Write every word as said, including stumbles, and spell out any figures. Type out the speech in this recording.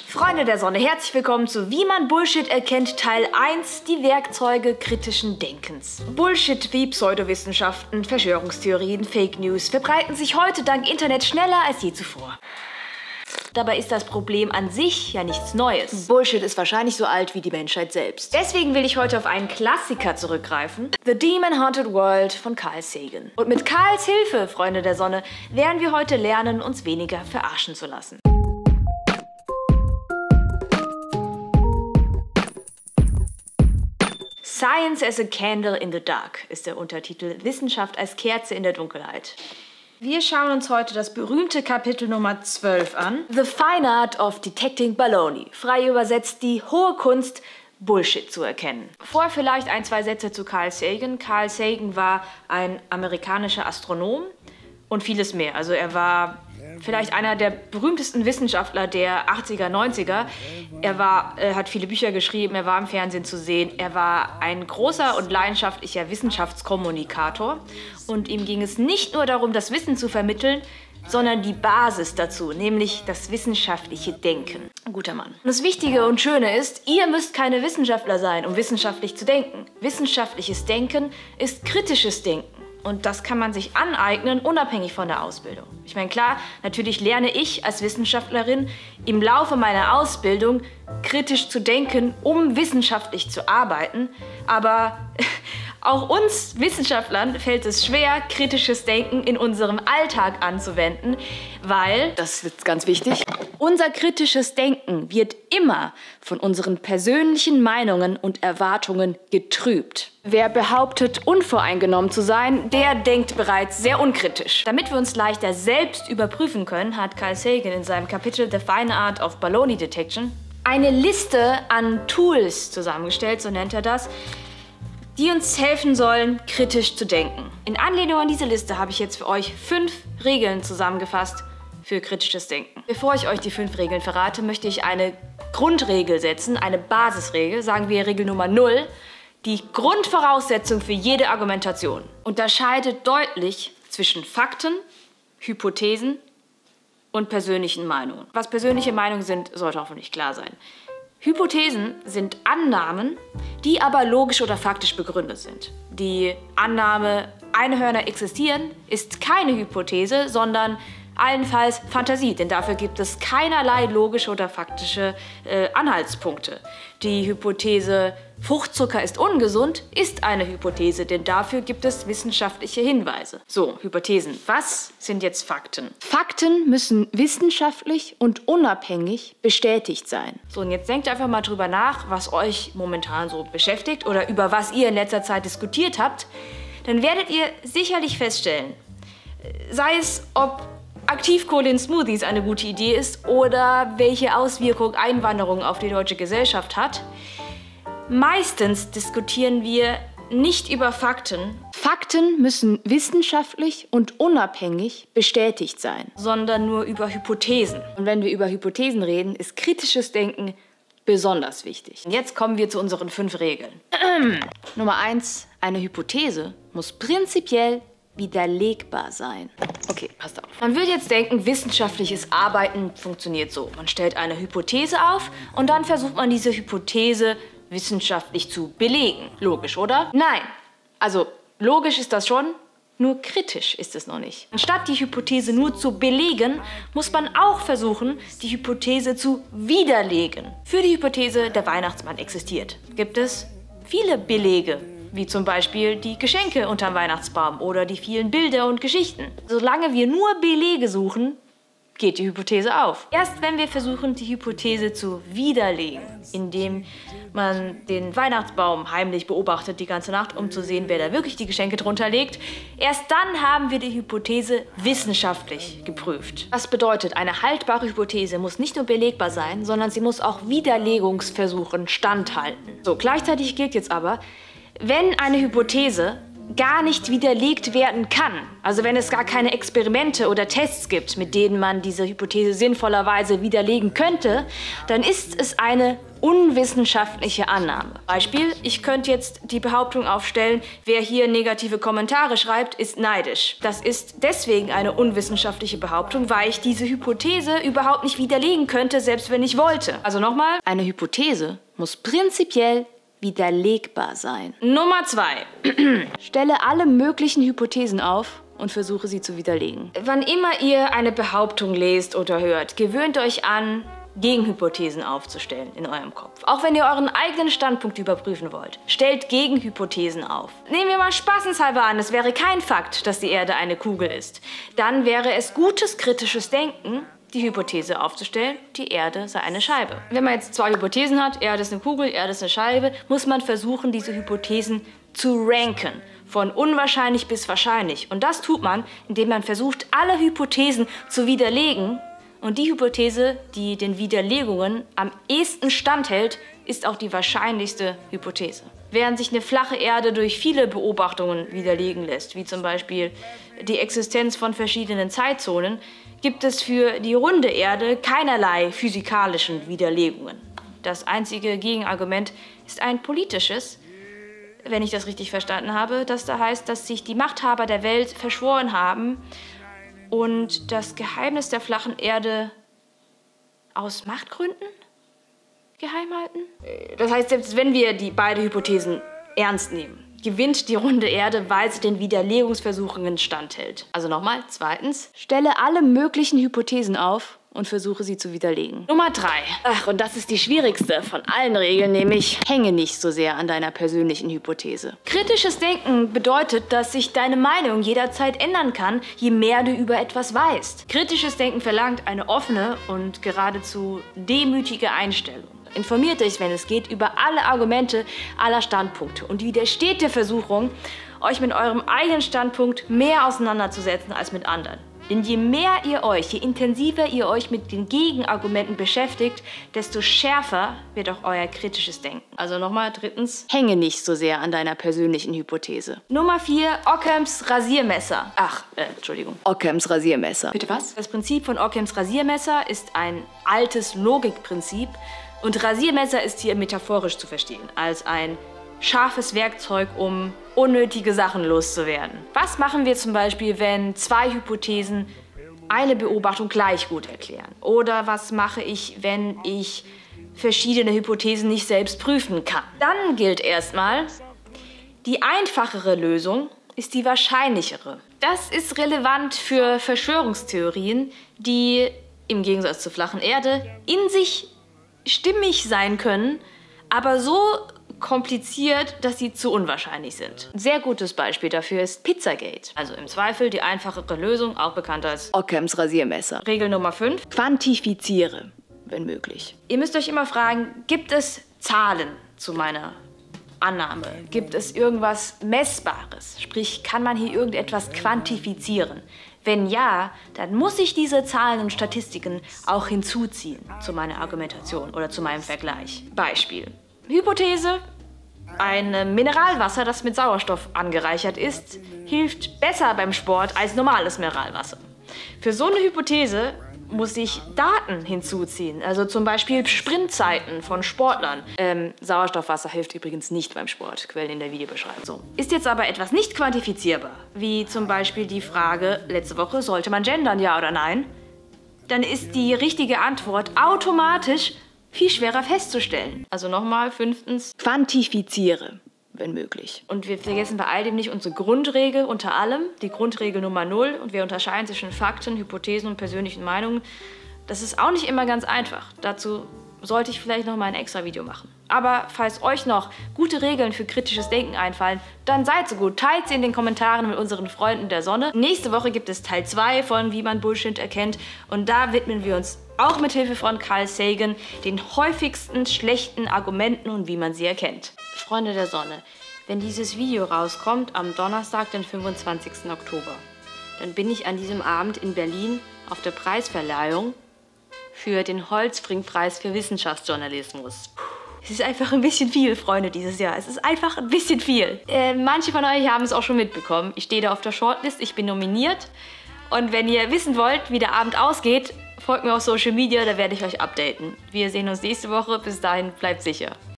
Freunde der Sonne, herzlich willkommen zu Wie man Bullshit erkennt, Teil eins, die Werkzeuge kritischen Denkens. Bullshit wie Pseudowissenschaften, Verschwörungstheorien, Fake News verbreiten sich heute dank Internet schneller als je zuvor. Dabei ist das Problem an sich ja nichts Neues. Bullshit ist wahrscheinlich so alt wie die Menschheit selbst. Deswegen will ich heute auf einen Klassiker zurückgreifen. The Demon Haunted World von Carl Sagan. Und mit Carls Hilfe, Freunde der Sonne, werden wir heute lernen, uns weniger verarschen zu lassen. Science as a Candle in the Dark ist der Untertitel. Wissenschaft als Kerze in der Dunkelheit. Wir schauen uns heute das berühmte Kapitel Nummer zwölf an. The Fine Art of Detecting Baloney. Frei übersetzt die hohe Kunst, Bullshit zu erkennen. Vorher vielleicht ein, zwei Sätze zu Carl Sagan. Carl Sagan war ein amerikanischer Astronom und vieles mehr. Also er war vielleicht einer der berühmtesten Wissenschaftler der achtziger, neunziger. Er war, er hat viele Bücher geschrieben, er war im Fernsehen zu sehen. Er war ein großer und leidenschaftlicher Wissenschaftskommunikator. Und ihm ging es nicht nur darum, das Wissen zu vermitteln, sondern die Basis dazu, nämlich das wissenschaftliche Denken. Ein guter Mann. Und das Wichtige und Schöne ist, ihr müsst keine Wissenschaftler sein, um wissenschaftlich zu denken. Wissenschaftliches Denken ist kritisches Denken. Und das kann man sich aneignen, unabhängig von der Ausbildung. Ich meine, klar, natürlich lerne ich als Wissenschaftlerin im Laufe meiner Ausbildung kritisch zu denken, um wissenschaftlich zu arbeiten. Aber auch uns Wissenschaftlern fällt es schwer, kritisches Denken in unserem Alltag anzuwenden, weil, das ist ganz wichtig, unser kritisches Denken wird immer von unseren persönlichen Meinungen und Erwartungen getrübt. Wer behauptet, unvoreingenommen zu sein, der denkt bereits sehr unkritisch. Damit wir uns leichter selbst überprüfen können, hat Carl Sagan in seinem Kapitel The Fine Art of Baloney Detection eine Liste an Tools zusammengestellt, so nennt er das, die uns helfen sollen, kritisch zu denken. In Anlehnung an diese Liste habe ich jetzt für euch fünf Regeln zusammengefasst für kritisches Denken. Bevor ich euch die fünf Regeln verrate, möchte ich eine Grundregel setzen, eine Basisregel, sagen wir Regel Nummer null, die Grundvoraussetzung für jede Argumentation. Unterscheidet deutlich zwischen Fakten, Hypothesen und persönlichen Meinungen. Was persönliche Meinungen sind, sollte hoffentlich klar sein. Hypothesen sind Annahmen, die aber logisch oder faktisch begründet sind. Die Annahme, Einhörner existieren, ist keine Hypothese, sondern allenfalls Fantasie, denn dafür gibt es keinerlei logische oder faktische äh, Anhaltspunkte. Die Hypothese, Fruchtzucker ist ungesund, ist eine Hypothese, denn dafür gibt es wissenschaftliche Hinweise. So, Hypothesen. Was sind jetzt Fakten? Fakten müssen wissenschaftlich und unabhängig bestätigt sein. So, und jetzt denkt einfach mal drüber nach, was euch momentan so beschäftigt oder über was ihr in letzter Zeit diskutiert habt. Dann werdet ihr sicherlich feststellen, sei es, ob Aktivkohle in Smoothies eine gute Idee ist oder welche Auswirkung Einwanderung auf die deutsche Gesellschaft hat. Meistens diskutieren wir nicht über Fakten. Fakten müssen wissenschaftlich und unabhängig bestätigt sein, sondern nur über Hypothesen. Und wenn wir über Hypothesen reden, ist kritisches Denken besonders wichtig. Und jetzt kommen wir zu unseren fünf Regeln. Nummer eins, eine Hypothese muss prinzipiell widerlegbar sein. Okay, passt auf. Man würde jetzt denken, wissenschaftliches Arbeiten funktioniert so. Man stellt eine Hypothese auf und dann versucht man diese Hypothese wissenschaftlich zu belegen. Logisch, oder? Nein. Also, logisch ist das schon, nur kritisch ist es noch nicht. Anstatt die Hypothese nur zu belegen, muss man auch versuchen, die Hypothese zu widerlegen. Für die Hypothese, der Weihnachtsmann existiert, gibt es viele Belege. Wie zum Beispiel die Geschenke unterm Weihnachtsbaum oder die vielen Bilder und Geschichten. Solange wir nur Belege suchen, geht die Hypothese auf. Erst wenn wir versuchen, die Hypothese zu widerlegen, indem man den Weihnachtsbaum heimlich beobachtet die ganze Nacht, um zu sehen, wer da wirklich die Geschenke drunter legt, erst dann haben wir die Hypothese wissenschaftlich geprüft. Das bedeutet, eine haltbare Hypothese muss nicht nur belegbar sein, sondern sie muss auch Widerlegungsversuchen standhalten. So, gleichzeitig gilt jetzt aber, wenn eine Hypothese gar nicht widerlegt werden kann, also wenn es gar keine Experimente oder Tests gibt, mit denen man diese Hypothese sinnvollerweise widerlegen könnte, dann ist es eine unwissenschaftliche Annahme. Beispiel, ich könnte jetzt die Behauptung aufstellen, wer hier negative Kommentare schreibt, ist neidisch. Das ist deswegen eine unwissenschaftliche Behauptung, weil ich diese Hypothese überhaupt nicht widerlegen könnte, selbst wenn ich wollte. Also nochmal, eine Hypothese muss prinzipiell widerlegbar sein. Nummer zwei. Stelle alle möglichen Hypothesen auf und versuche sie zu widerlegen. Wann immer ihr eine Behauptung lest oder hört, gewöhnt euch an, Gegenhypothesen aufzustellen in eurem Kopf. Auch wenn ihr euren eigenen Standpunkt überprüfen wollt. Stellt Gegenhypothesen auf. Nehmen wir mal spaßenshalber an, es wäre kein Fakt, dass die Erde eine Kugel ist. Dann wäre es gutes kritisches Denken, die Hypothese aufzustellen, die Erde sei eine Scheibe. Wenn man jetzt zwei Hypothesen hat, Erde ist eine Kugel, Erde ist eine Scheibe, muss man versuchen, diese Hypothesen zu ranken. Von unwahrscheinlich bis wahrscheinlich. Und das tut man, indem man versucht, alle Hypothesen zu widerlegen. Und die Hypothese, die den Widerlegungen am ehesten standhält, ist auch die wahrscheinlichste Hypothese. Während sich eine flache Erde durch viele Beobachtungen widerlegen lässt, wie zum Beispiel die Existenz von verschiedenen Zeitzonen, gibt es für die runde Erde keinerlei physikalischen Widerlegungen. Das einzige Gegenargument ist ein politisches, wenn ich das richtig verstanden habe, das da heißt, dass sich die Machthaber der Welt verschworen haben und das Geheimnis der flachen Erde aus Machtgründen geheim halten. Das heißt, selbst wenn wir die beiden Hypothesen ernst nehmen, gewinnt die runde Erde, weil sie den Widerlegungsversuchungen standhält. Also nochmal, zweitens, stelle alle möglichen Hypothesen auf und versuche sie zu widerlegen. Nummer drei. Ach, und das ist die schwierigste von allen Regeln, nämlich hänge nicht so sehr an deiner persönlichen Hypothese. Kritisches Denken bedeutet, dass sich deine Meinung jederzeit ändern kann, je mehr du über etwas weißt. Kritisches Denken verlangt eine offene und geradezu demütige Einstellung. Informiert euch, wenn es geht, über alle Argumente aller Standpunkte und widersteht der Versuchung, euch mit eurem eigenen Standpunkt mehr auseinanderzusetzen als mit anderen. Denn je mehr ihr euch, je intensiver ihr euch mit den Gegenargumenten beschäftigt, desto schärfer wird auch euer kritisches Denken. Also nochmal, drittens, hänge nicht so sehr an deiner persönlichen Hypothese. Nummer vier, Ockhams Rasiermesser. Ach, äh, Entschuldigung. Ockhams Rasiermesser. Bitte was? Das Prinzip von Ockhams Rasiermesser ist ein altes Logikprinzip und Rasiermesser ist hier metaphorisch zu verstehen, als ein scharfes Werkzeug, um unnötige Sachen loszuwerden. Was machen wir zum Beispiel, wenn zwei Hypothesen eine Beobachtung gleich gut erklären? Oder was mache ich, wenn ich verschiedene Hypothesen nicht selbst prüfen kann? Dann gilt erstmal, die einfachere Lösung ist die wahrscheinlichere. Das ist relevant für Verschwörungstheorien, die im Gegensatz zur flachen Erde in sich stimmig sein können, aber so kompliziert, dass sie zu unwahrscheinlich sind. Ein sehr gutes Beispiel dafür ist Pizzagate. Also im Zweifel die einfachere Lösung, auch bekannt als Ockhams Rasiermesser. Regel Nummer fünf. Quantifiziere, wenn möglich. Ihr müsst euch immer fragen, gibt es Zahlen zu meiner Annahme? Gibt es irgendwas Messbares? Sprich, kann man hier irgendetwas quantifizieren? Wenn ja, dann muss ich diese Zahlen und Statistiken auch hinzuziehen zu meiner Argumentation oder zu meinem Vergleich. Beispiel. Hypothese: Ein Mineralwasser, das mit Sauerstoff angereichert ist, hilft besser beim Sport als normales Mineralwasser. Für so eine Hypothese muss ich Daten hinzuziehen, also zum Beispiel Sprintzeiten von Sportlern. Ähm, Sauerstoffwasser hilft übrigens nicht beim Sport, Quellen in der Videobeschreibung. So. Ist jetzt aber etwas nicht quantifizierbar, wie zum Beispiel die Frage, letzte Woche, sollte man gendern, ja oder nein? Dann ist die richtige Antwort automatisch viel schwerer festzustellen. Also nochmal, fünftens, quantifiziere, wenn möglich. Und wir vergessen bei all dem nicht unsere Grundregel unter allem, die Grundregel Nummer null. Und wir unterscheiden zwischen Fakten, Hypothesen und persönlichen Meinungen. Das ist auch nicht immer ganz einfach. Dazu sollte ich vielleicht noch mal ein extra Video machen. Aber falls euch noch gute Regeln für kritisches Denken einfallen, dann seid so gut, teilt sie in den Kommentaren mit unseren Freunden der Sonne. Nächste Woche gibt es Teil zwei von Wie man Bullshit erkennt. Und da widmen wir uns auch mit Hilfe von Carl Sagan den häufigsten schlechten Argumenten und wie man sie erkennt. Freunde der Sonne, wenn dieses Video rauskommt am Donnerstag, den fünfundzwanzigsten Oktober, dann bin ich an diesem Abend in Berlin auf der Preisverleihung für den Holtzbring-Preis für Wissenschaftsjournalismus. Puh. Es ist einfach ein bisschen viel, Freunde, dieses Jahr. Es ist einfach ein bisschen viel. Äh, manche von euch haben es auch schon mitbekommen. Ich stehe da auf der Shortlist, ich bin nominiert. Und wenn ihr wissen wollt, wie der Abend ausgeht, folgt mir auf Social Media, da werde ich euch updaten. Wir sehen uns nächste Woche. Bis dahin, bleibt sicher.